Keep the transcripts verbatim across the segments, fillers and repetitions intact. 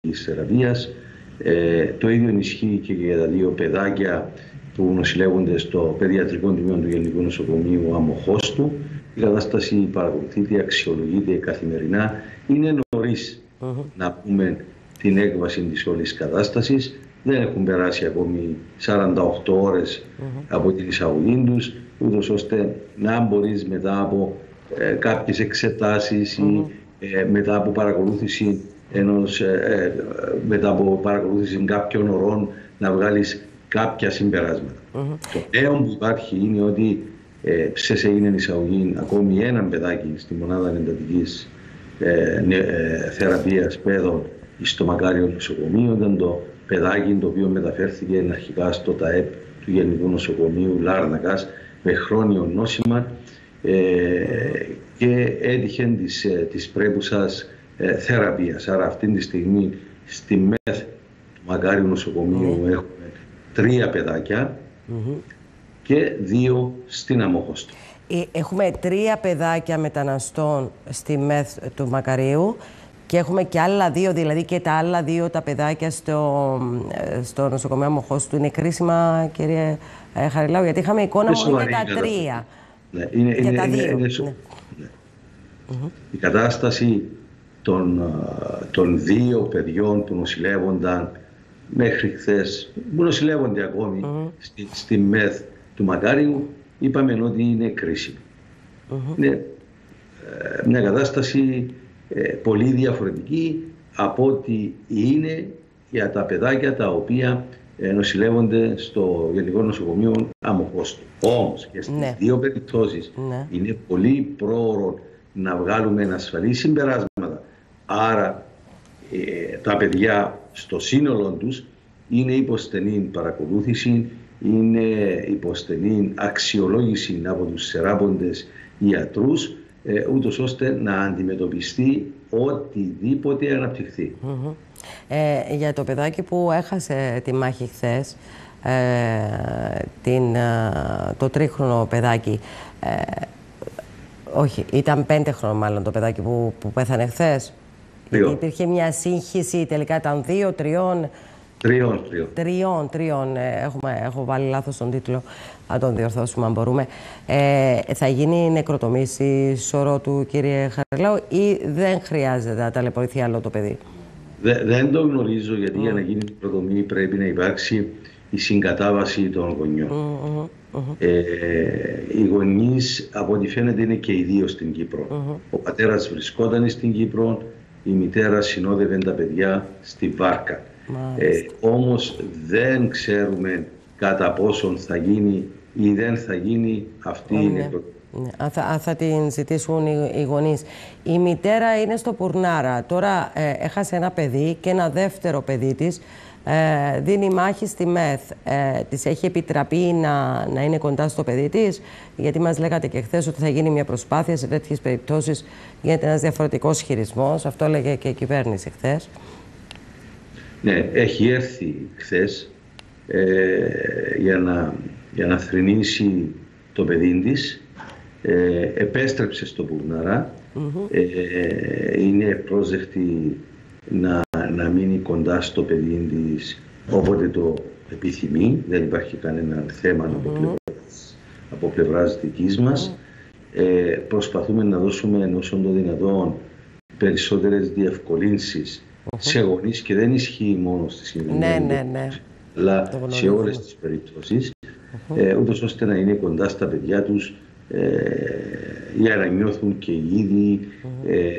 εντατικής θεραπείας. Ε, το ίδιο ισχύει και για τα δύο παιδάκια που νοσηλεύονται στο παιδιατρικό τμήμα του Γενικού Νοσοκομείου Αμμοχώστου. Η κατάσταση παρακολουθείται, αξιολογείται καθημερινά. Είναι νωρίς uh-huh. να πούμε την έκβαση της όλης κατάστασης. Δεν έχουν περάσει ακόμη σαράντα οκτώ ώρες uh-huh. από την εισαγωγή τους, ούτως ώστε να μπορείς μετά από ε, κάποιες εξετάσεις uh-huh. ή ε, μετά από παρακολούθηση ενός, ε, ε, μετά από παρακολούθηση κάποιων ωρών να βγάλεις κάποια συμπεράσματα. Uh-huh. Το νέο που υπάρχει είναι ότι ε, ψες έγινε εισαγωγή ακόμη έναν παιδάκι στη μονάδα εντατικής ε, ε, θεραπείας παιδών στο Μακάριο νοσοκομείο. Ήταν το παιδάκι το οποίο μεταφέρθηκε αρχικά στο ΤΑΕΠ του Γενικού Νοσοκομείου Λάρνακας με χρόνιο νόσημα ε, και έτυχε της, της πρέπουσας ε, θεραπείας. Άρα αυτή τη στιγμή στη ΜΕΘ του Μακάριου Νοσοκομείου mm. έχουμε τρία παιδάκια mm-hmm. και δύο στην Αμμόχωστο. Έχουμε τρία παιδάκια μεταναστών στη ΜΕΘ του Μακαρίου και έχουμε και άλλα δύο, δηλαδή και τα άλλα δύο τα παιδάκια στο, στο νοσοκομείο Αμμοχώστου. Είναι κρίσιμα, κύριε Χαριλάου, γιατί είχαμε εικόνα μόνο για τα τρία. Ναι, είναι, για είναι, τα δύο. Είναι, είναι, ναι. Ναι. Mm-hmm. Η κατάσταση των, των δύο παιδιών που νοσηλεύονταν μέχρι χθες, που νοσηλεύονται ακόμη mm-hmm. στη, στη ΜΕΘ του Μακάριου, είπαμε ότι είναι κρίσιμη. Mm-hmm. Είναι ε, μια κατάσταση ε, πολύ διαφορετική από ό,τι είναι για τα παιδάκια τα οποία ε, νοσηλεύονται στο Γενικό Νοσοκομείο Αμμοχώστου. Όμως και στις ναι. δύο περιπτώσεις ναι. είναι πολύ πρόωρο να βγάλουμε ασφαλή συμπεράσματα. Άρα ε, τα παιδιά στο σύνολο τους είναι υποστενή παρακολούθηση, είναι υποστενή αξιολόγηση από τους θεράποντες ιατρούς, ε, ούτως ώστε να αντιμετωπιστεί οτιδήποτε αναπτυχθεί. Mm-hmm. ε, για το παιδάκι που έχασε τη μάχη χθες, ε, την, ε, το τρίχρονο παιδάκι, ε, όχι, ήταν πέντε χρονών μάλλον το παιδάκι που, που πέθανε χθες. Γιατί υπήρχε μια σύγχυση, τελικά ήταν δύο, τριών. Τριών, τριών. Τριών, τριών. Έχουμε, έχω βάλει λάθος τον τίτλο, να τον διορθώσουμε αν μπορούμε. Ε, θα γίνει νεκροτομήση σωρό του, κύριε Χαριλάου, ή δεν χρειάζεται να ταλαιπωρηθεί άλλο το παιδί? Δε, δεν το γνωρίζω, γιατί mm. για να γίνει νεκροτομή πρέπει να υπάρξει η συγκατάβαση των γονιών. Mm, mm, mm. Ε, οι γονείς, από ό,τι φαίνεται, είναι και οι δύο στην Κύπρο. Mm, Ο πατέρας βρισκόταν στην Κύπρο, η μητέρα συνόδευε τα παιδιά στη Βάρκα. Ε, όμως δεν ξέρουμε κατά πόσον θα γίνει ή δεν θα γίνει αυτή η νεκροτομή. Ναι. Αν, θα, αν θα την ζητήσουν οι, οι γονείς. Η μητέρα είναι στο Πουρνάρα. Τώρα ε, έχασε ένα παιδί και ένα δεύτερο παιδί της ε, δίνει μάχη στη ΜΕΘ. Ε, της έχει επιτραπεί να, να είναι κοντά στο παιδί της, γιατί μας λέγατε και χθες ότι θα γίνει μια προσπάθεια σε τέτοιες περιπτώσεις, γίνεται ένας διαφορετικός χειρισμός. Αυτό έλεγε και η κυβέρνηση χθες. Ναι, έχει έρθει χθες ε, για, να, για να θρηνήσει το παιδί της. Ε, επέστρεψε στο Πουρναρά. Mm-hmm. ε, είναι πρόσδεκτη να, να μείνει κοντά στο παιδί της όποτε το επιθυμεί. Δεν υπάρχει κανένα θέμα mm-hmm. από, πλευράς, από πλευράς δικής μας. Mm-hmm. ε, προσπαθούμε να δώσουμε όσο το δυνατόν περισσότερες διευκολύνσεις mm-hmm. σε γονείς, και δεν ισχύει μόνο στη συγκεκριμένη ναι, ναι, ναι. αλλά σε όλες τις περιπτώσεις, mm-hmm. ε, ούτως ώστε να είναι κοντά στα παιδιά τους, ε, για να νιώθουν και οι ίδιοι mm-hmm. ε,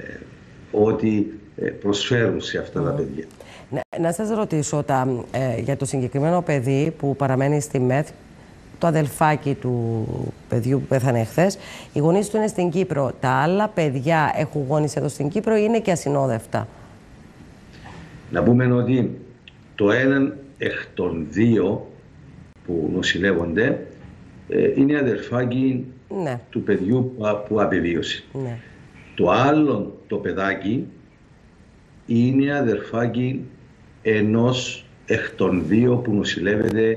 ότι προσφέρουν σε αυτά mm-hmm. τα παιδιά. Να, να σας ρωτήσω τα, ε, για το συγκεκριμένο παιδί που παραμένει στη ΜΕΘ, το αδελφάκι του παιδιού που πέθανε χθες, οι γονείς του είναι στην Κύπρο. Τα άλλα παιδιά έχουν γονείς εδώ στην Κύπρο ή είναι και ασυνόδευτα? Να πούμε ότι το έναν εκ των δύο που νοσηλεύονται ε, είναι αδελφάκι ναι. του παιδιού που, που απεβίωσε. Ναι. Το άλλο το παιδάκι είναι αδελφάκι ενός εκ των δύο που νοσηλεύεται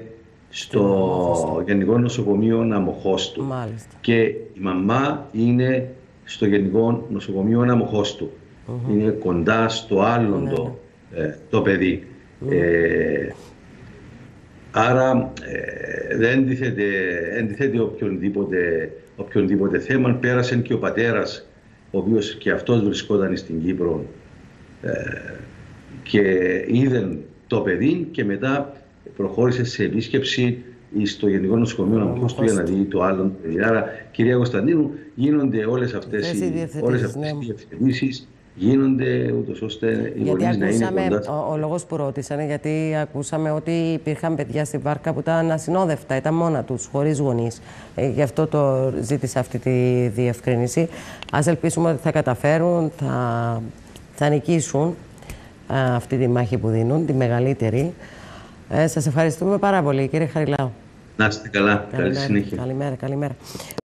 στο Γενικό Νοσοκομείο Αμμοχώστου. Μάλιστα. Και η μαμά είναι στο Γενικό Νοσοκομείο Αμμοχώστου. Mm-hmm. Είναι κοντά στο άλλο ναι. το ε, το παιδί. Mm. Ε, άρα ε, δεν αντιθέτει, αντιθέτει οποιονδήποτε, οποιονδήποτε θέμα. Πέρασε και ο πατέρας, ο οποίος και αυτός βρισκόταν στην Κύπρο ε, και είδε το παιδί και μετά προχώρησε σε επίσκεψη στο Γενικό Νοσοκομείο Αμοχώστου για να δει το άλλο παιδί. Άρα, κυρία Κωνσταντίνου, γίνονται όλες αυτές οι, όλες αυτές ναι. οι διευθετήσεις, γίνονται ούτως ώστε οι γονείς να είναι κοντά. Ο, ο λόγος που ρώτησαν, γιατί ακούσαμε ότι υπήρχαν παιδιά στη βάρκα που ήταν ασυνόδευτα, ήταν μόνα τους, χωρίς γονείς. Ε, γι' αυτό το ζήτησα αυτή τη διευκρίνηση. Ας ελπίσουμε ότι θα καταφέρουν, θα, θα νικήσουν α, αυτή τη μάχη που δίνουν, τη μεγαλύτερη. Ε, σας ευχαριστούμε πάρα πολύ, κύριε Χαριλάου. Να είστε καλά. Καλή συνέχεια. Καλημέρα, καλημέρα.